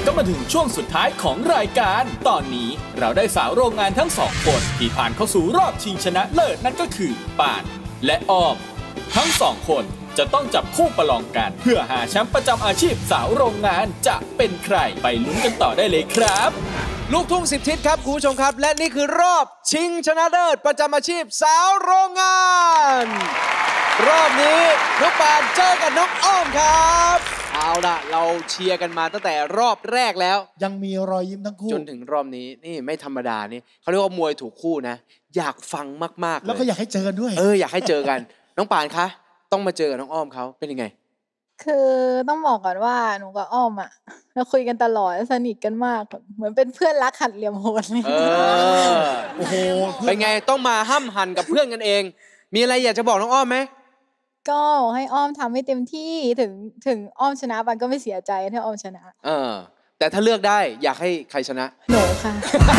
ก็มาถึงช่วงสุดท้ายของรายการตอนนี้เราได้สาวโรงงานทั้งสองคนที่ผ่านเข้าสู่รอบชิงชนะเลิศนั่นก็คือป่านและอ้อมทั้งสองคนจะต้องจับคู่ประลองกันเพื่อหาแชมป์ประจำอาชีพสาวโรงงานจะเป็นใครไปลุ้นกันต่อได้เลยครับลูกทุ่ง10ทิศครับคุณผู้ชมครับและนี่คือรอบชิงชนะเลิศประจำอาชีพสาวโรงงานรอบนี้น้องปานเจอกับน้องอ้อมครับเอาล่ะเราเชียร์กันมาตั้งแต่รอบแรกแล้วยังมีรอยยิ้มทั้งคู่จนถึงรอบนี้นี่ไม่ธรรมดานี่เขาเรียกว่ามวยถูกคู่นะอยากฟังมากๆแล้วก็อยากให้เจอกันด้วยอยากให้เจอกันน้องปานคะต้องมาเจอกับน้องอ้อมเขาเป็นยังไงคือต้องบอกก่อนว่าหนูกับอ้อมอ่ะเราคุยกันตลอดสนิทกันมากเหมือนเป็นเพื่อนรักหัดเหลี่ยมโหดเลยโอ้โหเป็นไงต้องมาห้ำหั่นกับเพื่อนกันเองมีอะไรอยากจะบอกน้องอ้อมไหมก็ให้อ้อมทำให้เต็มที่ถึงอ้อมชนะปันก็ไม่เสียใจถ้าอ้อมชนะแต่ถ้าเลือกได้อยากให้ใครชนะหนูค่ะ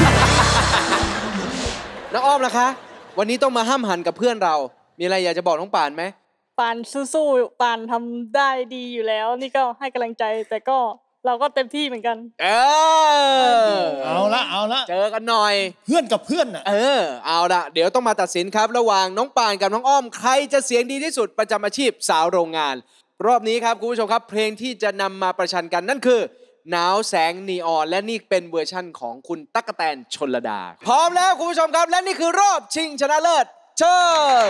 น้องอ้อมล่ะคะวันนี้ต้องมาห้ำหั่นกับเพื่อนเรามีอะไรอยากจะบอกน้องปานไหมปานสู้ๆปานทำได้ดีอยู่แล้วนี่ก็ให้กำลังใจแต่ก็เราก็เต็มที่เหมือนกันเอาละเจอกันหน่อยเพื่อนกับเพื่อนเอาละเดี๋ยวต้องมาตัดสินครับระหว่างน้องปานกับน้องอ้อมใครจะเสียงดีที่สุดประจำอาชีพสาวโรงงานรอบนี้ครับคุณผู้ชมครับเพลงที่จะนำมาประชันกันนั่นคือหนาวแสงนีออนและนี่เป็นเวอร์ชั่นของคุณตั๊กแตนชลดาพร้อมแล้วคุณผู้ชมครับและนี่คือรอบชิงชนะเลิศเชิญ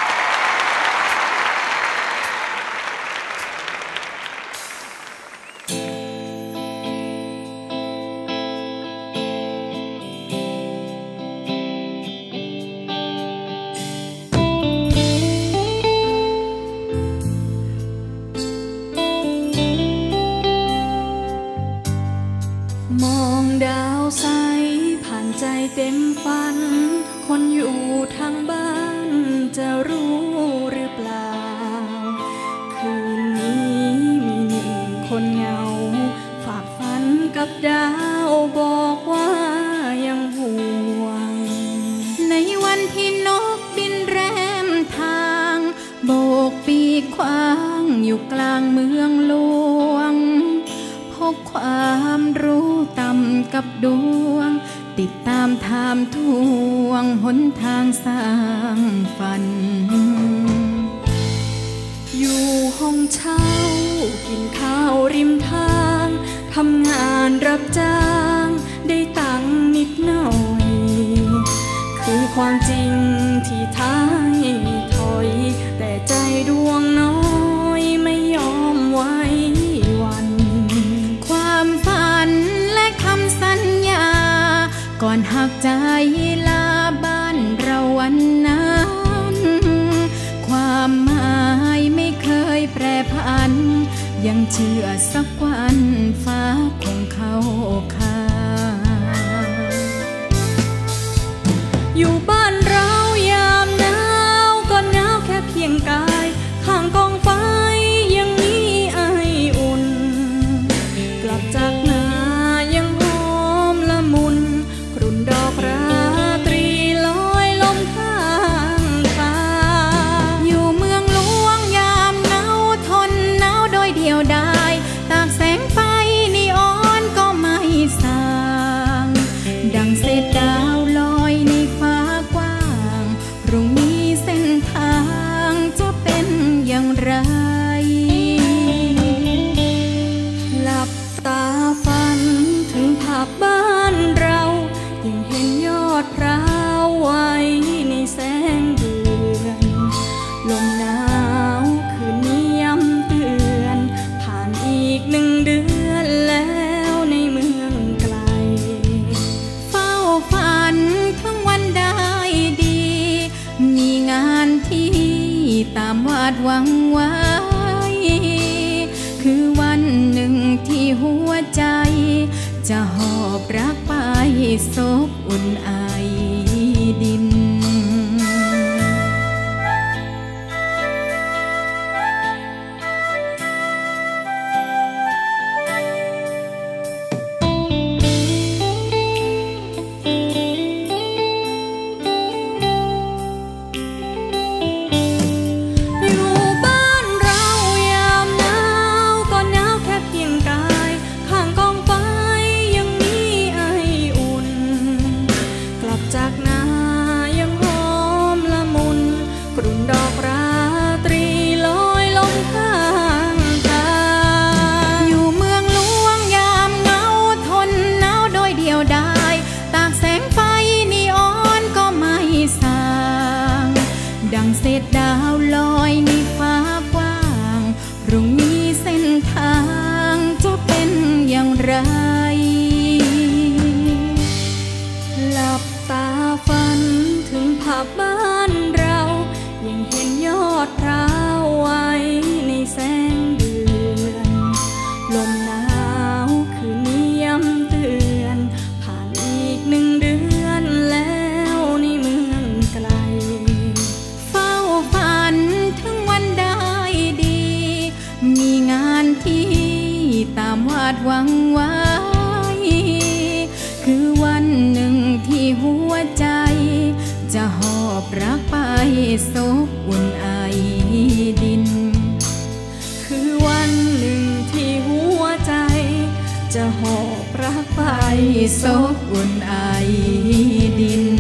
มองดาวใสผ่านใจเต็มฝันคนอยู่ทางบ้านจะรู้หรือเปล่าคืนนี้มีหนึ่งคนเหงาฝากฝันกับดาวบอกว่ายังห่วงในวันที่นกบินแรมทางโบกปีกขวางอยู่กลางเมืองหลวงพกความรู้ต่ำกับดวงติดตามถามทวงหนทางสร้างฝันอยู่ห้องเช่ากินข้าวริมทางทำงานรับจ้างได้ตังค์นิดหน่อยคือความจริงที่ท้ายถอยแต่ใจดวงน้อยไม่ยอมไว้วันความฝันและคำสัญญาก่อนหักใจลาบ้านเราวันนั้นความหมายไม่เคยแปรผันยังเชื่อสักวันฟ้าคงเข้าข้างอยู่บ้านเรายามหนาวก็หนาวแค่เพียงกายข้างกองไฟยังมีไออุ่นกลับจากนายังหอมละมุนกรุ่นดอกราตรีลอยลมข้างฟ้าอยู่เมืองหลวงยามหนาวทนหนาวโดยเดียวดายตากแสงไฟนีออนก็ไม่สางดังเศษดาวลอยในฟ้ากว้างพรุ่งนี้เส้นทางจะเป็นอย่างไรหลับตาฝันถึงภาพบ้านเรายังเห็นยอดพร้าวไว้ในแสงเดือนลมหนาวคืนนี้ย้ำเตือนผ่านอีก1 เดือนแล้วในเมืองไกลเฝ้าฝันทั้งวันได้ดีมีงานที่ตามวาดหวังไว้คือวันหนึ่งที่หัวใจจะหอบรักไปซบอุ่นไอดินอยู่บ้านเรายามหนาวก็หนาวแค่เพียงกายข้างกองไฟดหวังไว้คือวันหนึ่งที่หัวใจจะหอบรักไปซบอุ่นไอดินคือวันหนึ่งที่หัวใจจะหอบรักไปซบอุ่นไอดิน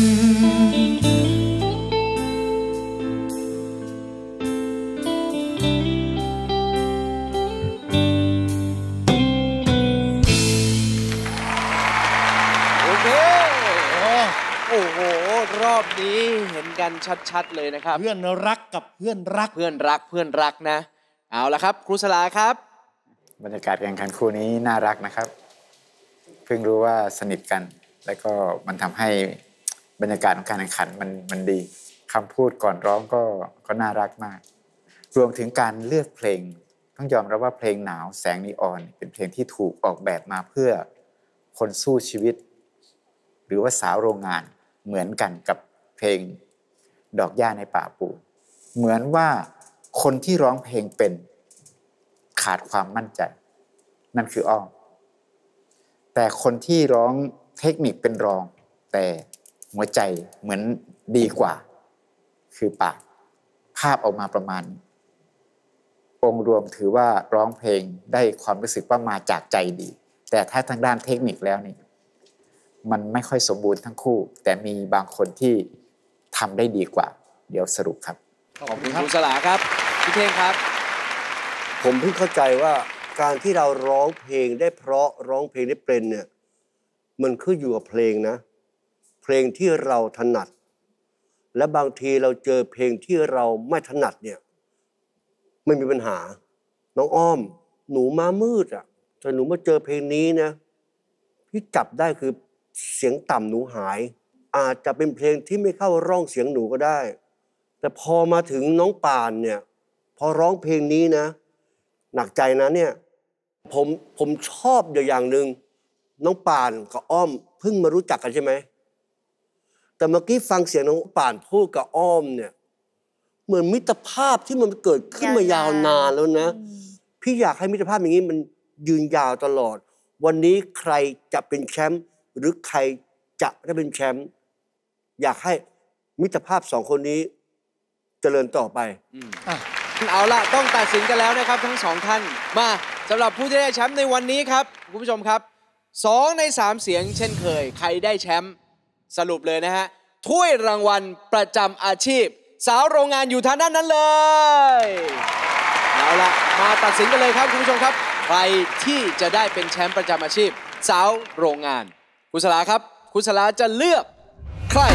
โอ้โหรอบนี้เห็นกันชัดๆเลยนะครับเพื่อนรักกับเพื่อนรักเพื่อนรักนะเอาละครับครูสลาครับบรรยากาศการแข่งขันคู่นี้น่ารักนะครับเพิ่งรู้ว่าสนิทกันแล้วก็มันทำให้บรรยากาศของการแข่งขันมันดีคำพูดก่อนร้องก็น่ารักมากรวมถึงการเลือกเพลงต้องยอมรับว่าเพลงหนาวแสงนีออนเป็นเพลงที่ถูกออกแบบมาเพื่อคนสู้ชีวิตหรือว่าสาวโรงงานเหมือนกันกับเพลงดอกหญ้าในป่าปูเหมือนว่าคนที่ร้องเพลงเป็นขาดความมั่นใจนั่นคืออ้อมแต่คนที่ร้องเทคนิคเป็นรองแต่หัวใจเหมือนดีกว่าคือปากภาพออกมาประมาณองค์รวมถือว่าร้องเพลงได้ความรู้สึกว่ามาจากใจดีแต่ถ้าทางด้านเทคนิคแล้วนี่มันไม่ค่อยสมบูรณ์ทั้งคู่แต่มีบางคนที่ทำได้ดีกว่าเดี๋ยวสรุปครับขอบคุณครูสลาครับพี่เท่งครับผมเพิ่งเข้าใจว่าการที่เราร้องเพลงได้เพราะร้องเพลงได้เป็นเนี่ยมันขึ้นอยู่กับเพลงนะเพลงที่เราถนัดและบางทีเราเจอเพลงที่เราไม่ถนัดเนี่ยไม่มีปัญหาน้องอ้อมหนูมามืดอ่ะแต่หนูมาเจอเพลงนี้นะพี่จับได้คือเสียงต่ำหนูหายอาจจะเป็นเพลงที่ไม่เข้าร่องเสียงหนูก็ได้แต่พอมาถึงน้องป่านเนี่ยพอร้องเพลงนี้นะหนักใจนะเนี่ยผมชอบอย่างหนึ่งน้องป่านกับอ้อมเพิ่งมารู้จักกันใช่ไหมแต่เมื่อกี้ฟังเสียงน้องป่านพูดกับอ้อมเนี่ยเหมือนมิตรภาพที่มันเกิดขึ้นมายาวนานแล้วนะพี่อยากให้มิตรภาพอย่างนี้มันยืนยาวตลอดวันนี้ใครจะเป็นแชมป์หรือใครจะได้เป็นแชมป์อยากให้มิตรภาพสองคนนี้เจริญต่อไปเอาล่ะต้องตัดสินกันแล้วนะครับทั้งสองท่านมาสำหรับผู้ที่ได้แชมป์ในวันนี้ครับคุณผู้ชมครับ2 ใน 3เสียงเช่นเคยใครได้แชมป์สรุปเลยนะฮะถ้วยรางวัลประจำอาชีพสาวโรงงานอยู่ทางด้านนั้นเลยเอาล่ะมาตัดสินกันเลยครับคุณผู้ชมครับใครที่จะได้เป็นแชมป์ประจำอาชีพสาวโรงงานคุณสลาครับคุณสลาจะเลือกใคร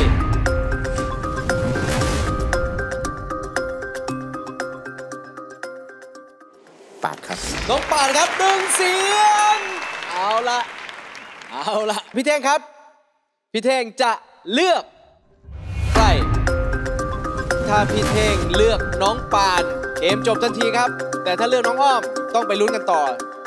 ปาดครับน้องปาดครับ1 เสียงเอาละพี่เท่งครับพี่เท่งจะเลือกใครถ้าพี่เท่งเลือกน้องปาดเกมจบทันทีครับแต่ถ้าเลือกน้องอ้อมต้องไปลุ้นกันต่อ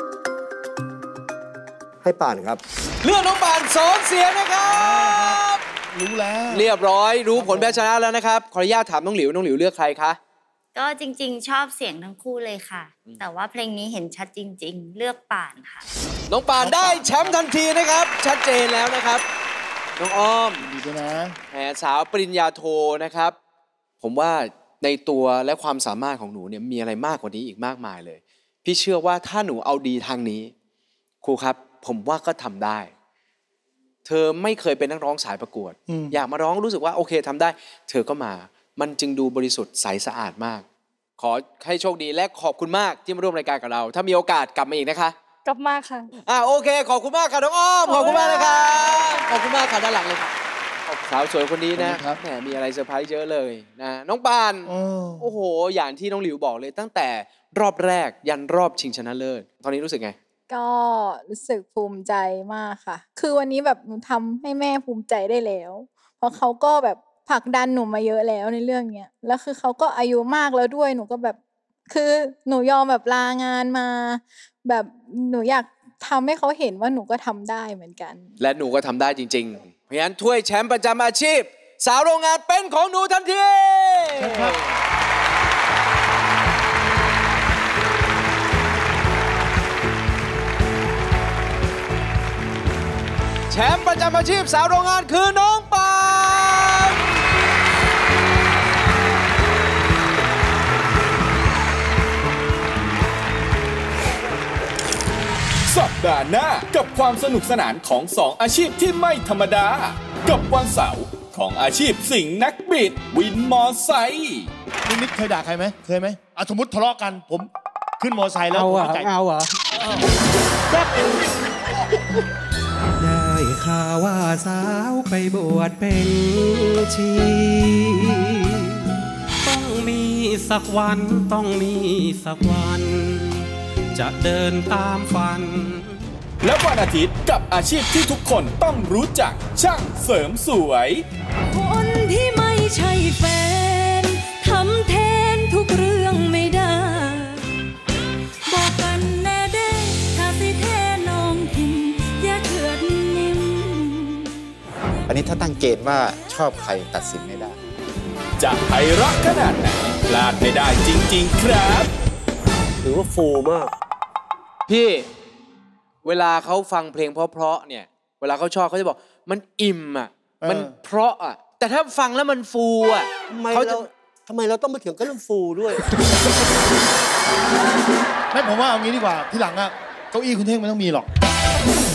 ให้ป่านครับเลือกน้องปาน2 เสียงนะครับรู้แล้วเรียบร้อยรู้ผลแพ้ชนะแล้วนะครับขออนุญาตถามน้องหลิวเลือกใครคะก็จริงๆชอบเสียงทั้งคู่เลยค่ะแต่ว่าเพลงนี้เห็นชัดจริงๆเลือกป่านค่ะน้องป่านได้แชมป์ทันทีนะครับชัดเจนแล้วนะครับน้องอ้อมดีด้วยนะแหมสาวปริญญาโทนะครับผมว่าในตัวและความสามารถของหนูเนี่ยมีอะไรมากกว่านี้อีกมากมายเลยพี่เชื่อว่าถ้าหนูเอาดีทางนี้ครูครับผมว่าก็ทำได้เธอไม่เคยเป็นนักร้องสายประกวดอยากมาร้องรู้สึกว่าโอเคทำได้เธอก็มามันจึงดูบริสุทธิ์ใสสะอาดมากขอให้โชคดีและขอบคุณมากที่มาร่วมรายการกับเราถ้ามีโอกาสกลับมาอีกนะคะกลับมาค่ะโอเคขอบคุณมากค่ะน้องอ้อมขอบคุณมากนะครับขอบคุณมากค่ะด้านหลังเลยค่ะสาวสวยคนนี้นะแหมมีอะไรเซอร์ไพรส์เยอะเลยนะน้องปานโอ้โหอย่างที่น้องหลิวบอกเลยตั้งแต่รอบแรกยันรอบชิงชนะเลิศตอนนี้รู้สึกไงก็รู้สึกภูมิใจมากค่ะคือวันนี้แบบหนูทำให้แม่ภูมิใจได้แล้วเพราะเขาก็แบบผลักดันหนูมาเยอะแล้วในเรื่องเนี้ยแล้วคือเขาก็อายุมากแล้วด้วยหนูก็แบบคือหนูยอมแบบลางานมาแบบหนูอยากทำให้เขาเห็นว่าหนูก็ทำได้เหมือนกันและหนูก็ทำได้จริงๆเพราะฉะนั้นถ้วยแชมป์ประจำอาชีพสาวโรงงานเป็นของหนูทันทีประจำอาชีพสาวโรงงานคือน้องปานสัปดาห์หน้ากับความสนุกสนานของ2อาชีพที่ไม่ธรรมดากับวันเสาร์ของอาชีพสิงห์นักบิดวินมอไซค์นิดเคยด่าใครไหมเคยไหมสมมติทะเลาะกันผมขึ้นมอไซค์แล้วผมใจเอาเหรอได้ข่าวว่าสาวไปบวชเป็นชีต้องมีสักวันต้องมีสักวันจะเดินตามฝันและวันอาทิตย์กับอาชีพที่ทุกคนต้องรู้จักช่างเสริมสวยคนที่ไม่ใช่แฟนทำแทนทุกเรื่องไม่ได้บอกกันแน่เด้ถ้าสิแท้น้องทิมอย่าเถื่อนนิ่มอันนี้ถ้าตั้งเกณฑ์ว่าชอบใครตัดสินไม่ได้จะไพเราะขนาดไหนพลาดไม่ได้จริงๆครับถือว่าฟูมากพี่เวลาเขาฟังเพลงเพราะๆเนี่ยเวลาเขาชอบเขาจะบอกมันอิ่มอ่ะมันเพราะอ่ะแต่ถ้าฟังแล้วมันฟูอ่ะทำไมเราต้องมาเถียงกันเรื่องฟูด้วยไม่ผมว่าเอางี้ดีกว่าที่หลังอะเก้าอี้คุณเท่งไม่ต้องมีหรอก